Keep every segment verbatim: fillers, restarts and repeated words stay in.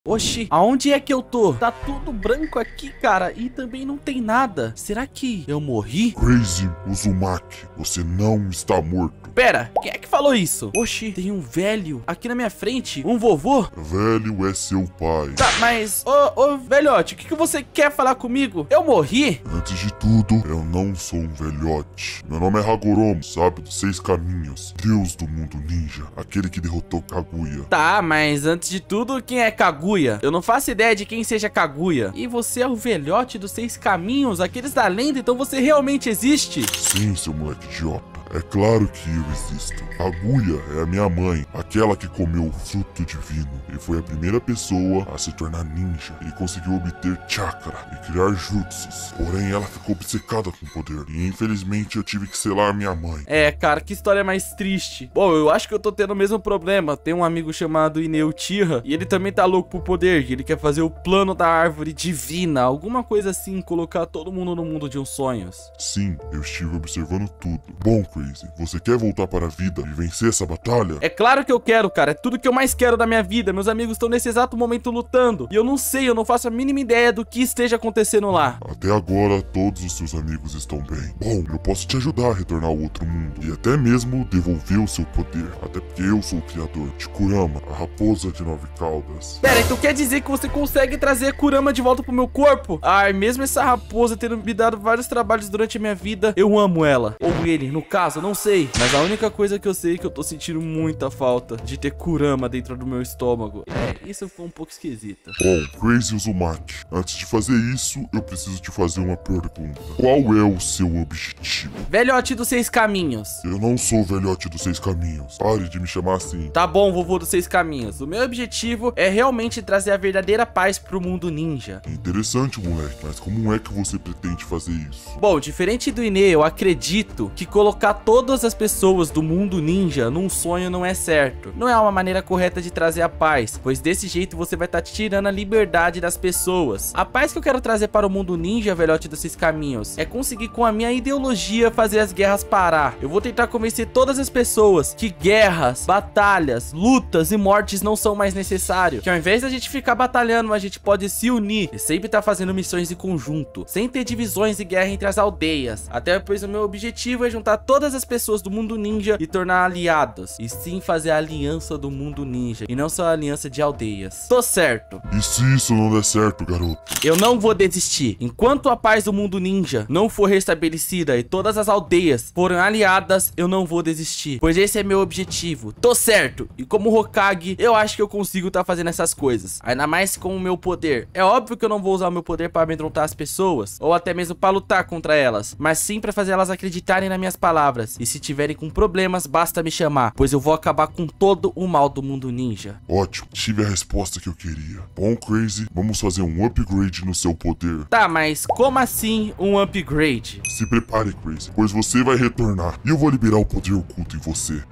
Oxi, aonde é que eu tô? Tá tudo branco aqui, cara, e também não tem nada. Será que eu morri? Crazy Uzumaki, você não está morto. Pera, quem é que falou isso? Oxi, tem um velho aqui na minha frente, um vovô. Velho é seu pai. Tá, mas, ô, ô, velhote, o que, que você quer falar comigo? Eu morri? Antes de tudo, eu não sou um velhote. Meu nome é Hagoromo, sábio dos seis caminhos, deus do mundo ninja, aquele que derrotou Kaguya. Tá, mas antes de tudo, quem é Kaguya? Eu não faço ideia de quem seja Kaguya. E você é o velhote dos seis caminhos, aqueles da lenda, então você realmente existe? Sim, seu moleque idiota. É claro que eu existo. Kaguya é a minha mãe, aquela que comeu o fruto divino e foi a primeira pessoa a se tornar ninja e conseguiu obter chakra e criar jutsus. Porém, ela ficou obcecada com o poder e infelizmente eu tive que selar minha mãe. É, cara, que história mais triste. Bom, eu acho que eu tô tendo o mesmo problema. Tem um amigo chamado Ine Uchiha e ele também tá louco por poder. Ele quer fazer o plano da árvore divina, alguma coisa assim, colocar todo mundo no mundo de uns sonhos. Sim, eu estive observando tudo. Bom, Crazy, você quer voltar para a vida e vencer essa batalha? É claro que eu quero, cara. É tudo que eu mais quero da minha vida. Meus amigos estão nesse exato momento lutando. E eu não sei, eu não faço a mínima ideia do que esteja acontecendo lá. Até agora, todos os seus amigos estão bem. Bom, eu posso te ajudar a retornar ao outro mundo. E até mesmo devolver o seu poder. Até porque eu sou o criador de Kurama, a raposa de nove caudas. Pera, então quer dizer que você consegue trazer a Kurama de volta pro meu corpo? Ai, mesmo essa raposa tendo me dado vários trabalhos durante a minha vida, eu amo ela. Ou ele, no caso, eu não sei. Mas a única coisa que eu sei é que eu tô sentindo muita falta de ter Kurama dentro do meu estômago. É, isso ficou um pouco esquisito. Bom, Crazy Uzumaki, antes de fazer isso, eu preciso te fazer uma pergunta. Qual é o seu objetivo? Velhote dos seis caminhos. Eu não sou o velhote dos seis caminhos. Pare de me chamar assim. Tá bom, vovô dos seis caminhos. O meu objetivo é realmente trazer a verdadeira paz pro mundo ninja. Interessante, moleque, mas como é que você pretende fazer isso? Bom, diferente do Ine, eu acredito que colocar todas as pessoas do mundo ninja num sonho não é certo. Não é uma maneira correta de trazer a paz, pois desse jeito você vai estar tirando a liberdade das pessoas. A paz que eu quero trazer para o mundo ninja, velhote dos seis caminhos, é conseguir com a minha ideologia fazer as guerras parar. Eu vou tentar convencer todas as pessoas que guerras, batalhas, lutas e mortes não são mais necessários. Que ao invés da gente ficar batalhando, a gente pode se unir e sempre estar fazendo missões em conjunto, sem ter divisões e guerra entre as aldeias. Até pois o meu objetivo é juntar todas as pessoas do mundo ninja e tornar aliados, e sim fazer a aliança do mundo ninja, e não só a aliança de aldeias. Tô certo. E se isso não der certo, garoto? Eu não vou desistir. Enquanto a paz do mundo ninja não for restabelecida e todas as aldeias forem aliadas, eu não vou desistir, pois esse é meu objetivo. Tô certo. E como Hokage, eu acho que eu consigo estar tá fazendo essas coisas, ainda mais com o meu poder. É óbvio que eu não vou usar o meu poder para amedrontar as pessoas, ou até mesmo para lutar contra elas, mas sim para fazer elas acreditarem nas minhas palavras. E se tiverem com problemas, basta me chamar, pois eu vou acabar com todo o mal do mundo ninja. Ótimo, tive a resposta que eu queria. Bom, Crazy, vamos fazer um upgrade no seu poder. Tá, mas como assim um upgrade? Se prepare, Crazy, pois você vai retornar e eu vou liberar o poder oculto em você.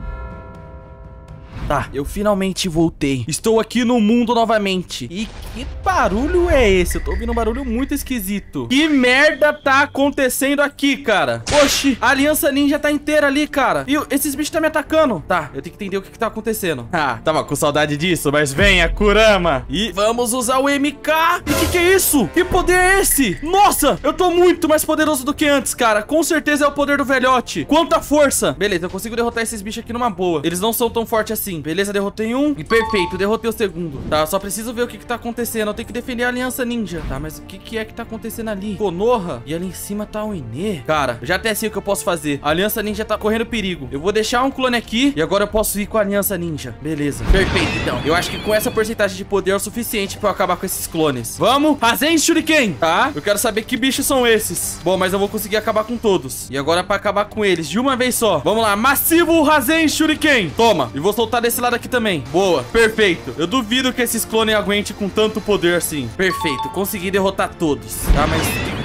Tá, eu finalmente voltei. Estou aqui no mundo novamente. E que barulho é esse? Eu tô ouvindo um barulho muito esquisito. Que merda tá acontecendo aqui, cara? Oxi, a Aliança Ninja tá inteira ali, cara. E esses bichos tá me atacando. Tá, eu tenho que entender o que que tá acontecendo. Ah, tava com saudade disso, mas venha, Kurama. E vamos usar o M K. E que que é isso? Que poder é esse? Nossa, eu tô muito mais poderoso do que antes, cara. Com certeza é o poder do velhote. Quanta força. Beleza, eu consigo derrotar esses bichos aqui numa boa. Eles não são tão fortes assim. Beleza, derrotei um. E perfeito, derrotei o segundo. Tá, só preciso ver o que que tá acontecendo. Eu tenho que defender a Aliança Ninja. Tá, mas o que que é que tá acontecendo ali? Konoha. E ali em cima tá o Ine. Cara, eu já até sei o que eu posso fazer. A Aliança Ninja tá correndo perigo. Eu vou deixar um clone aqui e agora eu posso ir com a Aliança Ninja. Beleza, perfeito então. Eu acho que com essa porcentagem de poder é o suficiente pra eu acabar com esses clones. Vamos, Rasen Shuriken. Tá, eu quero saber que bichos são esses. Bom, mas eu vou conseguir acabar com todos. E agora pra acabar com eles de uma vez só. Vamos lá, massivo Rasen Shuriken. Toma, e vou soltar desse lado aqui também. Boa, perfeito. Eu duvido que esses clones aguentem com tanto poder assim. Perfeito, consegui derrotar todos. Tá, mas o que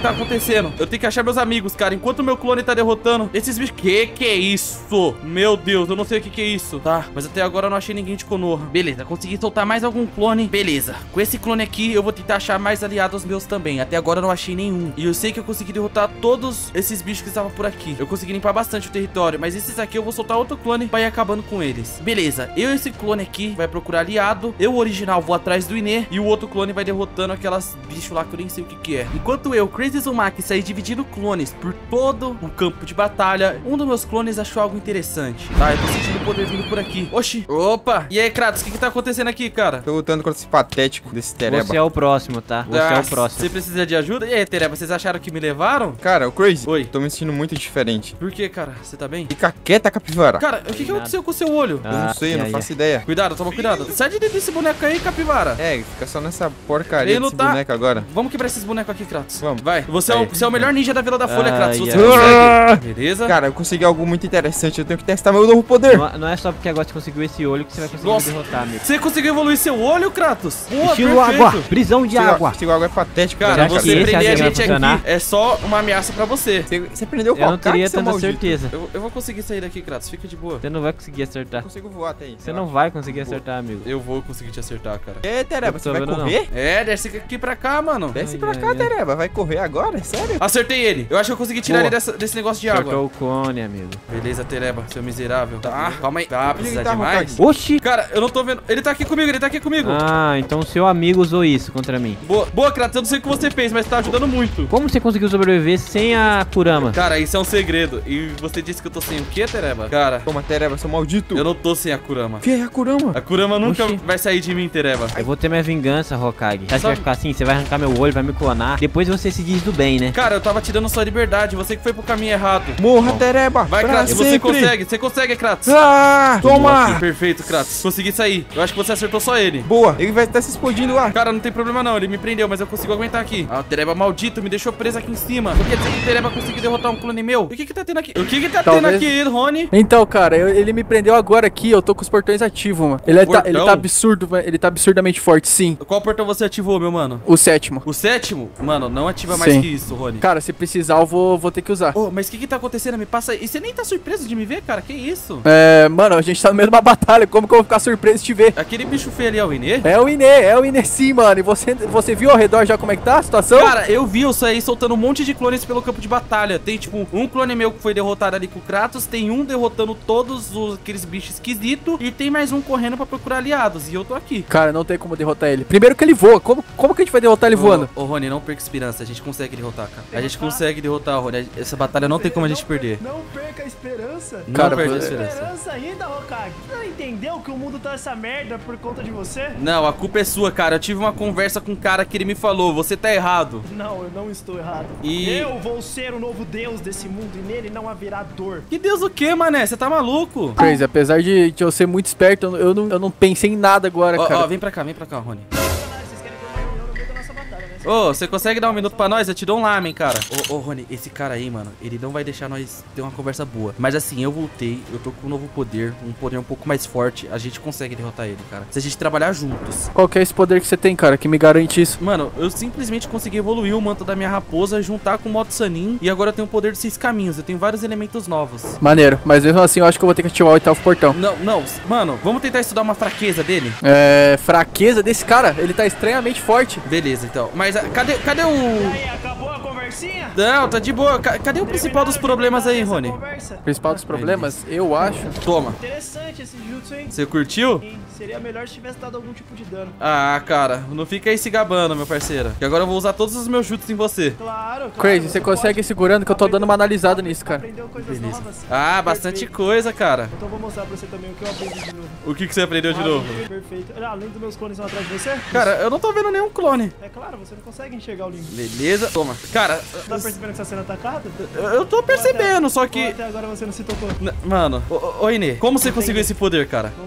tá acontecendo. Eu tenho que achar meus amigos, cara. Enquanto o meu clone tá derrotando esses bichos. Que que é isso? Meu Deus, eu não sei o que que é isso. Tá, mas até agora eu não achei ninguém de Konoha. Beleza, consegui soltar mais algum clone. Beleza, com esse clone aqui eu vou tentar achar mais aliados meus também. Até agora eu não achei nenhum. E eu sei que eu consegui derrotar todos esses bichos que estavam por aqui. Eu consegui limpar bastante o território, mas esses aqui eu vou soltar outro clone pra ir acabando com eles. Beleza, eu e esse clone aqui vai procurar aliado. Eu, o original, vou atrás do Ine. E o outro clone vai derrotando aquelas bichos lá que eu nem sei o que que é. Enquanto eu, Crazy Uzumaki, saí dividindo clones por todo o campo de batalha, um dos meus clones achou algo interessante. Tá, eu tô sentindo o poder vindo por aqui. Oxi. Opa. E aí, Kratos, o que que tá acontecendo aqui, cara? Tô lutando contra esse patético desse Tereba. Você é o próximo, tá? Você Ah, é o próximo. Você precisa de ajuda? E aí, Tereba, vocês acharam que me levaram? Cara, o Crazy. Oi. Tô me sentindo muito diferente. Por que, cara? Você tá bem? Fica quieta, capivara. Cara, o que que aconteceu com o seu olho? Eu não sei, eu não ai, faço ai. ideia. Cuidado, toma cuidado. Sai de dentro desse boneco aí, capivara. É, fica só nessa porcaria Ele desse não tá- boneco agora. Vamos quebrar esses bonecos aqui, Kratos. Vamos. Vai. Você é, o, Aí. você é o melhor ninja da Vila da Folha, Ai, Kratos. Você ai. consegue. Beleza. Cara, eu consegui algo muito interessante. Eu tenho que testar meu novo poder. Não, não é só porque agora você conseguiu esse olho que você vai conseguir Nossa. me derrotar, amigo. Você conseguiu evoluir seu olho, Kratos? Boa, Estilo perfeito. água, prisão de Esse água. Esse água é patético. Cara, Você acha você que esse prender a aí vai gente funcionar? aqui é só uma ameaça pra você. Você, você prendeu o Eu não Hokage, teria seu tanta maldito. certeza. Eu, eu vou conseguir sair daqui, Kratos. Fica de boa. Você não vai conseguir acertar. Eu consigo voar até aí. Você não vai conseguir acertar, amigo. Eu vou conseguir te acertar, cara. É, Tereba, Eu você tô vai vendo, correr? É, desce aqui pra cá, mano. Desce Ai, pra ai, cá, ai. Tereba. Vai correr agora? Sério? Acertei ele. Eu acho que eu consegui tirar Boa. ele dessa- desse negócio de água. Acertou o cone, amigo. Beleza, Tereba, seu miserável. Tá, calma aí. Tá, precisa tá, demais. Hokage? Oxi! Cara, eu não tô vendo. Ele tá aqui comigo, ele tá aqui comigo. Ah, então o seu amigo usou isso contra mim. Boa, boa, Kratos, eu não sei o que você fez, mas tá ajudando muito. Como você conseguiu sobreviver sem a Kurama? Cara, isso é um segredo. E você disse que eu tô sem o quê, Tereba? Cara, Toma, Tereba, seu maldito. eu não tô sem a Kurama. Que é a Kurama? A Kurama nunca Oxi. vai sair de mim, Tereba. Eu vou ter minha vingança, Hokage. Você acha que Sabe- vai ficar assim? Você vai arrancar meu olho, vai me clonar. Depois você se diz do bem, né? Cara, eu tava te dando sua liberdade, você que foi pro caminho errado. Morra, Tereba. Vai, pra Kratos, você sempre. consegue, você consegue, Kratos. Ah, toma. Perfeito, Kratos. Consegui sair. Eu acho que você acertou só ele. Boa, ele vai estar se explodindo lá. Cara, não tem problema não, ele me prendeu, mas eu consigo aguentar aqui. Ah, o Tereba maldito me deixou preso aqui em cima. Por que dizer que o Tereba conseguiu derrotar um clone meu? O que que tá tendo aqui? O que que tá tendo Talvez- aqui, Rony? Então, cara, eu- ele me prendeu agora aqui, eu tô com os portões ativos, mano. Ele, é, tá, ele Portão? tá absurdo, velho, ele tá absurdamente forte, sim. Qual portão você ativou, meu mano? O sétimo. O sétimo? Mano, não ativa mais Sim. que isso, Rony. Cara, se precisar, eu vou, vou ter que usar. Ô, mas o que que tá acontecendo? Me passa aí. E você nem tá surpreso de me ver, cara? Que isso? É, mano, a gente tá no meio de uma batalha, como que eu vou ficar surpreso de te ver? Aquele bicho feio ali é o Inê? É o Ine, é o Ine sim, mano. E você, você viu ao redor já como é que tá a situação? Cara, eu vi eu sair soltando um monte de clones pelo campo de batalha. Tem, tipo, um clone meu que foi derrotado ali com o Kratos. Tem um derrotando todos os, aqueles bichos esquisitos. E tem mais um correndo pra procurar aliados. E eu tô aqui. Cara, não tem como derrotar ele. Primeiro que ele voa, como, como que a gente vai derrotar ele voando? Ô, ô, Rony, não perca esperança. A gente consegue derrotar, cara. A gente consegue derrotar, Rony. Essa batalha não tem como a gente perder. Não perca a esperança. Não Cara, perde a você- esperança. Esperança ainda, Hokage. Você não entendeu que o mundo tá essa merda por conta de você? Não, a culpa é sua, cara. Eu tive uma conversa com um cara que ele me falou. Você tá errado. Não, eu não estou errado. E- Eu vou ser o novo deus desse mundo e nele não haverá dor. Que Deus o quê, mané? Você tá maluco? Crazy, apesar de, de eu ser muito esperto, eu, eu não, eu não pensei em nada agora, Ó, cara. ó, vem pra cá, vem pra cá, Rony. Vocês querem ter uma reunião no meio da nossa batalha, né? Ô, você consegue dar um minuto pra nós? Eu te dou um lamen, cara. Ô, ô, Rony, esse cara aí, mano, ele não vai deixar nós ter uma conversa boa. Mas assim, eu voltei, eu tô com um novo poder, um poder um pouco mais forte. A gente consegue derrotar ele, cara. Se a gente trabalhar juntos. Qual que é esse poder que você tem, cara, que me garante isso? Mano, eu simplesmente consegui evoluir o manto da minha raposa, juntar com o modo Sanin. E agora eu tenho o poder de seis caminhos. Eu tenho vários elementos novos. Maneiro, mas mesmo assim eu acho que eu vou ter que ativar o oitavo portão. Não, não, mano, vamos tentar estudar uma fraqueza dele? É, fraqueza desse cara, ele tá estranhamente forte. Beleza, então. Mas ah, cadê, cadê o... E aí, acabou a conversinha? Não, tá de boa. Ca- Cadê o principal dos problemas aí, Essa Rony? conversa? Principal dos problemas, eu acho. Toma. Interessante esse jutsu, hein? Você curtiu? Sim, seria melhor se tivesse dado algum tipo de dano. Ah, cara, não fica aí se gabando, meu parceiro. Que agora eu vou usar todos os meus chutes em você. Claro, claro. Crazy, você consegue ir segurando que eu tô dando uma analisada nisso, cara. Aprendeu coisas novas. Ah, bastante Perfeito. coisa, cara. Então vou mostrar pra você também o que eu aprendi de novo. O que, que você aprendeu de Ah, novo? Perfeito. Ah, além dos meus clones vão atrás de você? Cara, eu não tô vendo nenhum clone. É claro, você não consegue enxergar o limbo. Beleza, toma. Cara, Tá percebendo que você tá sendo atacado? eu, eu tô percebendo, só Ou que... até agora você não se tocou. N- Mano, ô, ô, ô Inê, como você conseguiu esse poder, cara? Não tem Inê.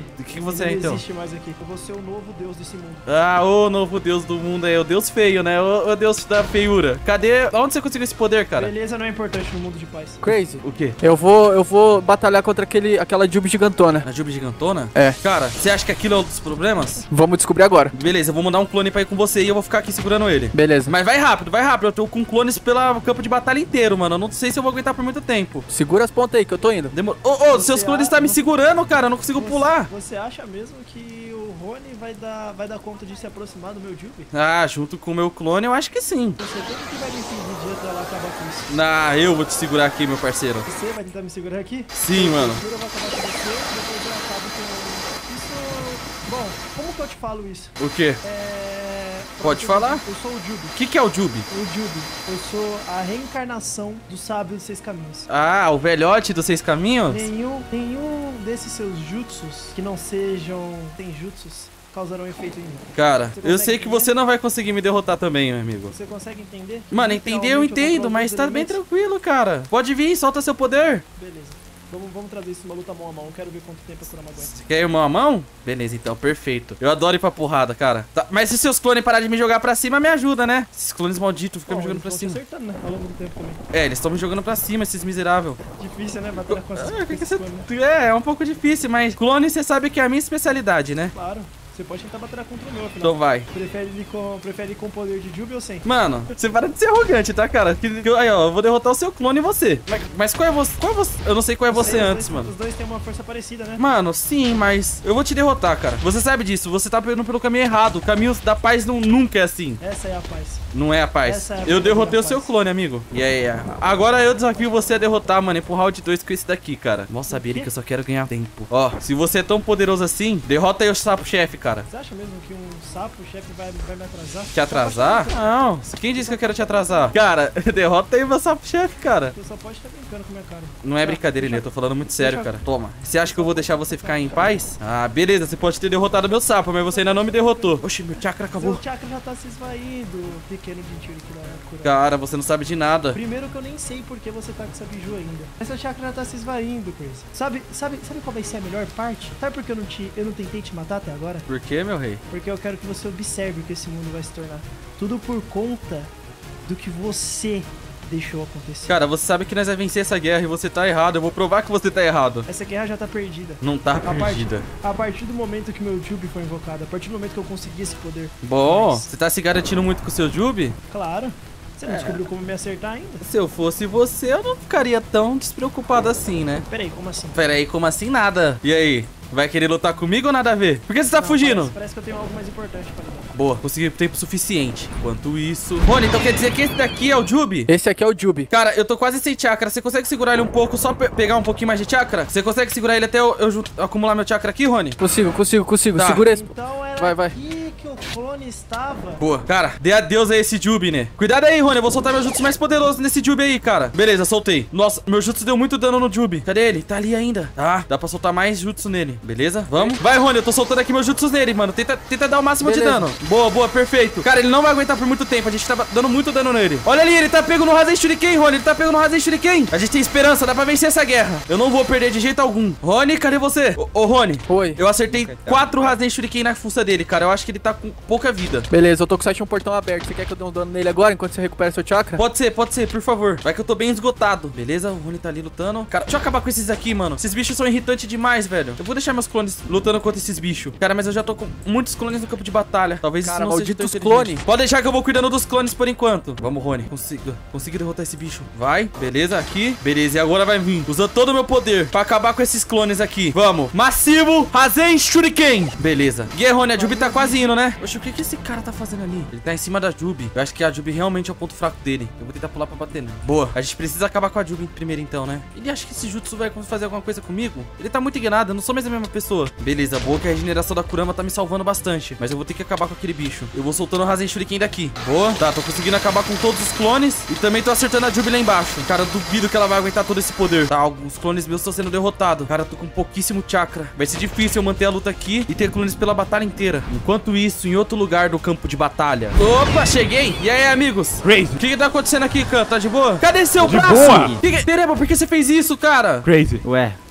O que você Ele é, não então? existe mais aqui. Eu vou ser o novo deus desse mundo. Ah, ô novo deus do mundo aí, o deus feio, né? O, o deus da feiura. Cadê? Onde você conseguiu esse poder, cara? Beleza não é importante no mundo de paz. Crazy. O quê? Eu vou, eu vou batalhar contra aquele, aquela Jubi gigantona. A Jubi gigantona? É. Cara, você acha que aquilo é um dos problemas? Vamos descobrir agora. Beleza, eu vou mandar um clone pra ir com você e eu vou ficar aqui segurando ele. Beleza. Mas vai rápido, vai rápido. Eu tô com clones pelo campo de batalha inteiro, mano. Eu não sei se eu vou aguentar por muito tempo. Segura as pontas aí que eu tô indo. Demorou. Ô, ô, Você seus clones a- tá me você- segurando, cara. Eu não consigo Você- pular. Você acha mesmo que o Rony vai dar, vai dar conta de se aproximar do meu Jubi? Ah, junto com o meu clone, eu acho que sim. Você tem que vai me impedir de entrar lá acabar com isso. Ah, eu vou te segurar aqui, meu parceiro. Você vai tentar me segurar aqui? Sim, mano. Eu vou acabar com você e depois eu acabo com isso. Bom, como que eu te falo isso? O quê? É... Pode eu- falar? Eu sou o Jubi. O que que é o Jubi? O Jubi. Eu sou a reencarnação do sábio dos seis caminhos. Ah, o velhote dos seis caminhos? Nenhum, nenhum desses seus jutsus que não sejam tenjutsus causarão efeito em mim. Cara, Você eu consegue sei que entender? você não vai conseguir me derrotar também, meu amigo. Você consegue entender? Mano, entender eu Literalmente, entendo, controlo mas os tá bem elementos. tranquilo, cara. Pode vir, solta seu poder. Beleza. Vamos, vamos trazer isso numa luta mão a mão. Eu quero ver quanto tempo a Kurama aguenta. Você quer ir mão a mão? Beleza, então, perfeito. Eu adoro ir pra porrada, cara. Tá, mas se seus clones pararem de me jogar pra cima, me ajuda, né? Esses clones malditos ficam Bom, me jogando eles pra vão cima. te acertando, né? Ao longo do tempo também. É, eles estão me jogando pra cima, esses miseráveis. Difícil, né? Bater com essas Ah, que que esses você- clones, né? É, é um pouco difícil, mas clone você sabe que é a minha especialidade, né? Claro. Você pode tentar bater contra o meu, afinal. Então vai. Prefere ir com, prefere ir com poder de Jubi ou sem? Mano, você para de ser arrogante, tá, cara? Que- que- Aí, ó, eu vou derrotar o seu clone e você. Mas, mas qual é você? Qual é você? Eu não sei qual é Os você dois- antes, mano. Os dois têm uma força parecida, né? Mano, sim, mas eu vou te derrotar, cara. Você sabe disso, você tá indo pelo caminho errado. O caminho da paz não, nunca é assim. Essa é a paz. Não é a paz. Essa é a Eu verdadeira derrotei o paz. seu clone, amigo. E aí, agora eu desafio você a derrotar, mano, e pro round dois com esse daqui, cara. Mal sabia ele que eu só quero ganhar tempo. Ó, se você é tão poderoso assim, derrota aí o sapo-chefe, cara. Você acha mesmo que um sapo, o chefe, vai, vai me atrasar? Te atrasar? Não. Quem disse que eu quero te atrasar? Cara, derrota aí o meu sapo-chefe, cara. Você só pode estar brincando com a minha cara. Não é brincadeira, né? Eu tô falando muito sério, cara. Toma. Você acha que eu vou deixar você ficar em paz? Ah, beleza. Você pode ter derrotado meu sapo, mas você ainda não me derrotou. Oxi, meu chakra acabou. Seu chakra já tá se esvaindo, pequeno gentil aqui da cura. Cara, você não sabe de nada. Primeiro que eu nem sei por que você tá com essa biju ainda. Essa chakra já tá se esvaindo, Chris. Sabe, sabe, sabe qual vai ser a melhor parte? Sabe por que eu não, te, eu não tentei te matar até agora? Por quê, meu rei? Porque eu quero que você observe o que esse mundo vai se tornar. Tudo por conta do que você deixou acontecer. Cara, você sabe que nós vamos vencer essa guerra e você tá errado. Eu vou provar que você tá errado. Essa guerra já tá perdida. Não tá A partir, perdida. a partir do momento que meu Jubi foi invocado, a partir do momento que eu consegui esse poder. Bom, Mas, você tá se garantindo muito com o seu Jubi? claro. Você não É. descobriu como me acertar ainda? Se eu fosse você, eu não ficaria tão despreocupado assim, né? Peraí, como assim? Pera aí, como assim nada? E aí? Vai querer lutar comigo ou nada a ver? Por que você tá Não, fugindo? Parece, parece que eu tenho algo mais importante pra lidar. Boa, consegui tempo suficiente. Enquanto isso... Rony, então quer dizer que esse daqui é o Jubi? Esse aqui é o Jubi. Cara, eu tô quase sem chakra. Você consegue segurar ele um pouco, só pe pegar um pouquinho mais de chakra? Você consegue segurar ele até eu, eu junto- acumular meu chakra aqui, Rony? Consigo, consigo, consigo. Tá. Segura esse. Então era Vai, vai. aqui que o clone estava. Boa. Cara, dê adeus a esse Jubi, né? Cuidado aí, Rony. Eu vou soltar meu jutsu mais poderoso nesse Jubi aí, cara. Beleza, soltei. Nossa, meu jutsu deu muito dano no Jubi. Cadê ele? Tá ali ainda. Tá, dá pra soltar mais jutsu nele. Beleza? Vamos. Vai, Rony. Eu tô soltando aqui meus jutsus nele, mano. Tenta, tenta dar o máximo de Beleza. dano. Boa, boa, perfeito. Cara, ele não vai aguentar por muito tempo. A gente tá dando muito dano nele. Olha ali, ele tá pego no Rasen Shuriken, Rony. Ele tá pego no Rasen Shuriken. A gente tem esperança. Dá pra vencer essa guerra. Eu não vou perder de jeito algum. Rony, cadê você? Ô, ô Rony. Oi. Eu acertei quatro Rasen Shuriken na fuça dele, cara. Eu acho que ele tá com pouca vida. Beleza, eu tô com o sétimo portão aberto. Você quer que eu dê um dano nele agora, enquanto você recupera seu chakra? Pode ser, pode ser, por favor. Vai que eu tô bem esgotado. Beleza, o Rony tá ali lutando. Cara, deixa eu acabar com esses aqui, mano. Esses bichos são irritantes demais, velho. Eu vou deixar meus clones lutando contra esses bichos. Cara, mas eu já tô com muitos clones no campo de batalha. Talvez Cara, isso não seja malditos tão inteligente. clones. Pode deixar que eu vou cuidando dos clones por enquanto. Vamos, Rony. Consigo, consigo derrotar esse bicho. Vai, beleza, aqui. Beleza, e agora vai vir. Usando todo o meu poder pra acabar com esses clones aqui. Vamos. Massivo Rasen Shuriken. Beleza. E aí, Rony, a Jubi tá quase indo, né? Oxe, o que que esse cara tá fazendo ali? Ele tá em cima da Jubi. Eu acho que a Jubi realmente é o ponto fraco dele. Eu vou tentar pular pra bater nele. Boa. A gente precisa acabar com a Jubi primeiro então, né? Ele acha que esse jutsu vai fazer alguma coisa comigo? Ele tá muito enganado. Eu não sou mais a mesma pessoa. Beleza, boa que a regeneração da Kurama tá me salvando bastante. Mas eu vou ter que acabar com aquele bicho. Eu vou soltando o Rasen Shuriken daqui. Boa. Tá, tô conseguindo acabar com todos os clones. E também tô acertando a Jubi lá embaixo. Cara, eu duvido que ela vai aguentar todo esse poder. Tá, alguns clones meus estão sendo derrotados. Cara, eu tô com pouquíssimo chakra. Vai ser difícil eu manter a luta aqui e ter clones pela batalha inteira. Enquanto isso, em outro lugar do campo de batalha. Opa, cheguei! E aí, amigos? Crazy. O que que tá acontecendo aqui, Khan? Tá de boa? Cadê seu De braço? boa. Que que... Pereba, por que você fez isso, cara? Crazy. Ué,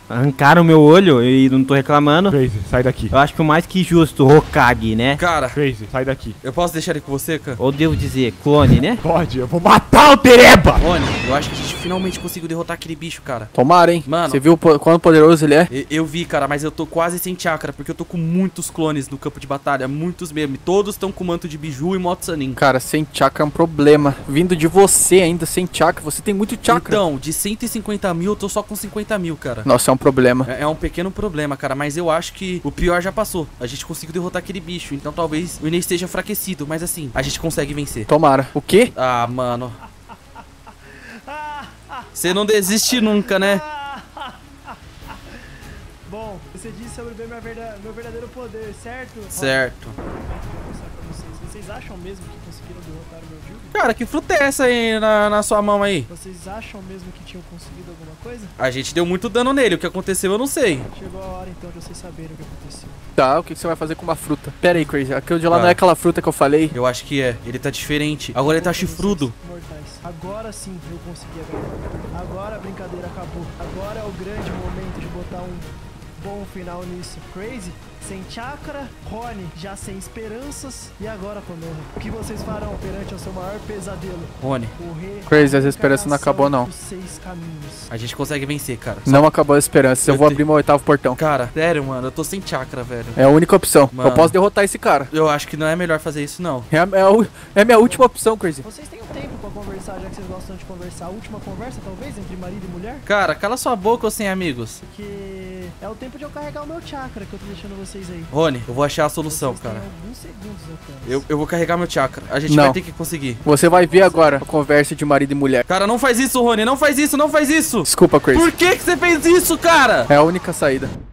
Arrancaram meu olho e não tô reclamando. Crazy, sai daqui. Eu acho que o mais que justo, Hokage, né? Cara, Crazy, sai daqui. eu posso deixar ele com você, cara? Ou devo dizer, clone, né? Pode, eu vou matar o Tereba! Rony, eu acho que a gente finalmente conseguiu derrotar aquele bicho, cara. Tomara, hein? Mano. Você viu o po- quão poderoso ele é? Eu, eu vi, cara, mas eu tô quase sem chakra, porque eu tô com muitos clones no campo de batalha, muitos mesmo. E todos estão com manto de biju e moto sanin. Cara, sem chakra é um problema. Vindo de você ainda, sem chakra. Você tem muito chakra. Então, de cento e cinquenta mil, eu tô só com cinquenta mil, cara. Nossa, é um problema. É, é um pequeno problema, cara, mas eu acho que o pior já passou. A gente conseguiu derrotar aquele bicho, então talvez o Inês esteja enfraquecido, mas assim, a gente consegue vencer. Tomara. O quê? Ah, mano. Você não desiste nunca, né? Bom, você disse sobre ver meu verda- meu verdadeiro poder, certo? Certo. Ó, vou mostrar pra vocês. Vocês acham mesmo que conseguiram derrotar o meu Jugo? Cara, que fruta é essa aí na, na sua mão aí? Vocês acham mesmo que tinham conseguido alguma coisa? A gente deu muito dano nele, o que aconteceu eu não sei. Chegou a hora então de vocês saberem o que aconteceu. Tá, o que que você vai fazer com uma fruta? Pera aí, Crazy. Aquilo de lá Tá. não é aquela fruta que eu falei? Eu acho que é, ele tá diferente. Agora ele tá chifrudo. Mortais. Agora sim eu consegui ganhar. Agora a brincadeira acabou. Agora é o grande momento de botar um bom final nisso. Crazy, sem chakra, Rony, já sem esperanças. E agora, Konoha, o que vocês farão perante o seu maior pesadelo? Rony, Correr Crazy, as esperanças não acabou, não. os seis caminhos. a gente consegue vencer, cara. Não acabou a esperança. Eu Eu vou te- abrir meu oitavo portão. Cara, sério, mano, eu tô sem chakra, velho. É a única opção. Mano. Eu posso derrotar esse cara. Eu acho que não é melhor fazer isso, não. É a, é a u- é a minha última opção, Crazy. Vocês têm um tempo pra conversar, já que vocês gostam de conversar. A última conversa, talvez, entre marido e mulher? Cara, cala sua boca, ou sem amigos. Porque é o tempo de eu carregar o meu chakra que eu tô deixando vocês aí. Rony, eu vou achar a solução, Vocês cara. têm alguns segundos apenas. Eu, eu vou carregar meu chakra. A gente Não. vai ter que conseguir. Você vai ver agora a conversa de marido e mulher. Cara, não faz isso, Rony. Não faz isso, não faz isso. Desculpa, Crazy. Por que que você fez isso, cara? É a única saída.